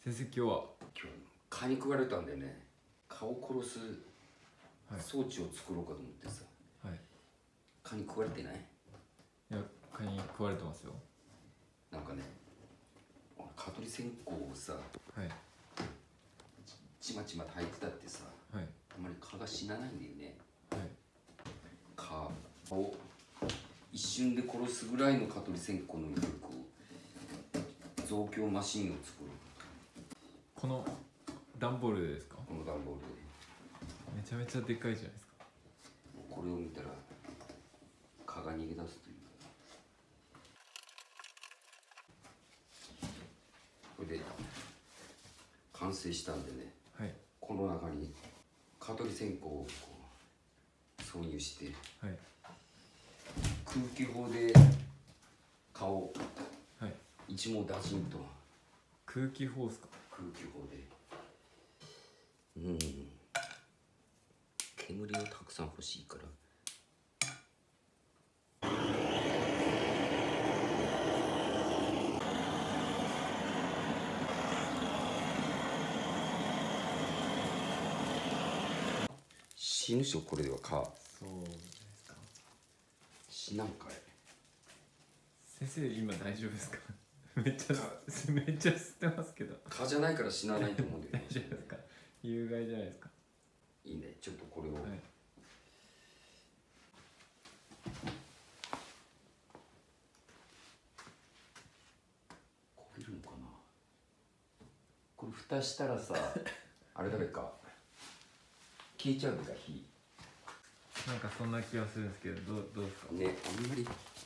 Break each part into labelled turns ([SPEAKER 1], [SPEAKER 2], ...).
[SPEAKER 1] 先生、今日は
[SPEAKER 2] 蚊に食われたんでね、蚊を殺す装置を作ろうかと思ってさ。
[SPEAKER 1] はい。
[SPEAKER 2] 蚊に食われてない？
[SPEAKER 1] いや、蚊に食われてますよ。
[SPEAKER 2] なんかね、蚊取り線香をさ、
[SPEAKER 1] はい。
[SPEAKER 2] ちまちまと入ってたってさ、
[SPEAKER 1] はい。
[SPEAKER 2] あんまり蚊が死なないんだよね。
[SPEAKER 1] はい。
[SPEAKER 2] 蚊を一瞬で殺すぐらいの蚊取り線香の威力を増強マシンを作ろう。
[SPEAKER 1] この段ボールですか？
[SPEAKER 2] この段ボールで
[SPEAKER 1] めちゃめちゃでかいじゃないですか。
[SPEAKER 2] これを見たら蚊が逃げ出すという。これで完成したんでね、
[SPEAKER 1] はい。
[SPEAKER 2] この中に蚊取り線香をこう挿入して、
[SPEAKER 1] はい。
[SPEAKER 2] 空気砲で蚊を一網打尽と。
[SPEAKER 1] 空気砲ですか？
[SPEAKER 2] 空気砲で。煙をたくさん欲しいから。死ぬでしょ、これでは蚊。
[SPEAKER 1] そうですか。
[SPEAKER 2] 死なんかい。
[SPEAKER 1] 先生、今大丈夫ですか？めっちゃ吸ってますけど。
[SPEAKER 2] 蚊じゃないから死なないと思うんだよね。
[SPEAKER 1] 大丈夫ですか？有害じゃないですか。
[SPEAKER 2] いいね、ちょっとこれを、はい、焦げるのかな。これ蓋したらさあれだべか消えちゃうのか、火。
[SPEAKER 1] なんかそんな気がするんですけど、どうですかね。
[SPEAKER 2] あんまり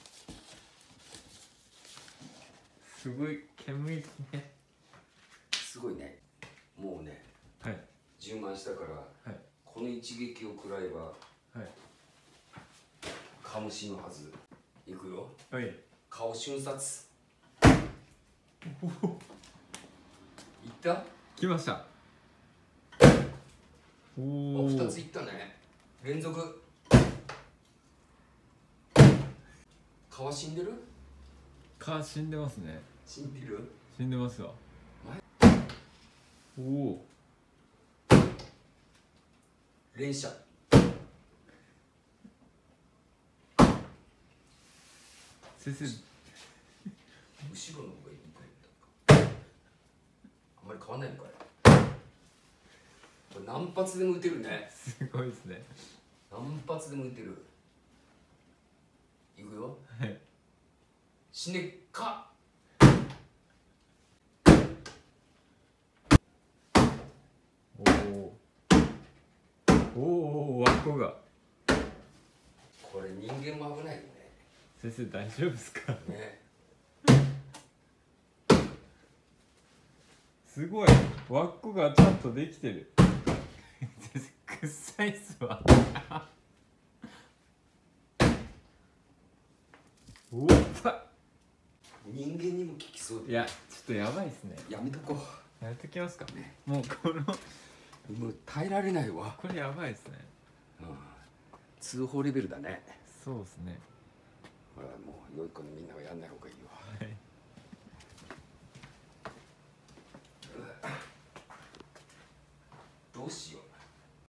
[SPEAKER 1] すごい煙ですね。
[SPEAKER 2] すごいね。もうね、
[SPEAKER 1] はい、
[SPEAKER 2] 充満したから、
[SPEAKER 1] はい、
[SPEAKER 2] この一撃を食らえば、
[SPEAKER 1] はい、
[SPEAKER 2] 蚊も死ぬはず。いくよ。
[SPEAKER 1] はい。
[SPEAKER 2] 蚊を瞬殺。いった？
[SPEAKER 1] 来ました。おお。
[SPEAKER 2] 2ついったね。連続。蚊は死んでる？
[SPEAKER 1] 蚊死んでますね。
[SPEAKER 2] 死んでる？
[SPEAKER 1] 死んでますわ。おお。
[SPEAKER 2] 連射。
[SPEAKER 1] 先生。
[SPEAKER 2] 後ろの方がいいかい。あんまり変わんないのかい。これ何発でも撃てるね。
[SPEAKER 1] すごいですね。
[SPEAKER 2] 何発でも撃てる。いくよ。
[SPEAKER 1] はい。
[SPEAKER 2] 死ねっか。
[SPEAKER 1] おお、輪っこが。
[SPEAKER 2] これ人間も危ないよね。
[SPEAKER 1] 先生大丈夫ですか？
[SPEAKER 2] ね。
[SPEAKER 1] すごい、輪っこがちゃんとできてる。先生くっさいっすわ。おっぱ。
[SPEAKER 2] 人間にも効きそうで。
[SPEAKER 1] いや、ちょっとやばいっすね。
[SPEAKER 2] やめとこ
[SPEAKER 1] う。やめときますかね。もう
[SPEAKER 2] もう耐えられないわ。
[SPEAKER 1] これやばいっすね。
[SPEAKER 2] 通報レベルだね。
[SPEAKER 1] そうですね。
[SPEAKER 2] ほら、もう良い子のみんなはやんない方がいいわ。
[SPEAKER 1] はい。
[SPEAKER 2] どうしよう。